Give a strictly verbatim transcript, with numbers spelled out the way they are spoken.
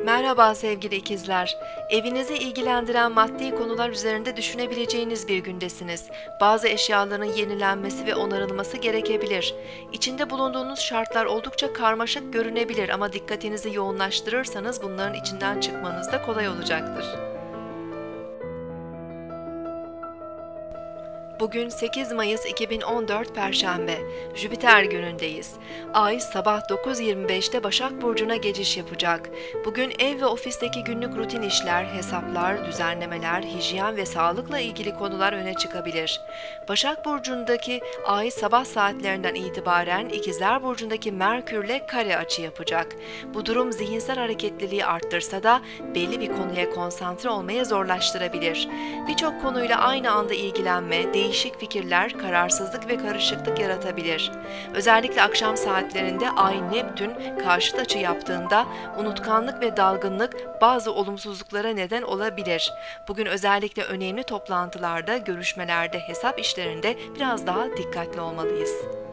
Merhaba sevgili ikizler. Evinizi ilgilendiren maddi konular üzerinde düşünebileceğiniz bir gündesiniz. Bazı eşyaların yenilenmesi ve onarılması gerekebilir. İçinde bulunduğunuz şartlar oldukça karmaşık görünebilir ama dikkatinizi yoğunlaştırırsanız bunların içinden çıkmanız da kolay olacaktır. Bugün sekiz Mayıs iki bin on dört Perşembe, Jüpiter günündeyiz. Ay sabah dokuz yirmi beşte Başak Burcu'na geçiş yapacak. Bugün ev ve ofisteki günlük rutin işler, hesaplar, düzenlemeler, hijyen ve sağlıkla ilgili konular öne çıkabilir. Başak Burcu'ndaki Ay sabah saatlerinden itibaren İkizler Burcu'ndaki Merkür'le kare açı yapacak. Bu durum zihinsel hareketliliği arttırsa da belli bir konuya konsantre olmayı zorlaştırabilir. Birçok konuyla aynı anda ilgilenme, değişik fikirler, kararsızlık ve karışıklık yaratabilir. Özellikle akşam saatlerinde Ay-Neptün karşıt açı yaptığında unutkanlık ve dalgınlık bazı olumsuzluklara neden olabilir. Bugün özellikle önemli toplantılarda, görüşmelerde, hesap işlerinde biraz daha dikkatli olmalıyız.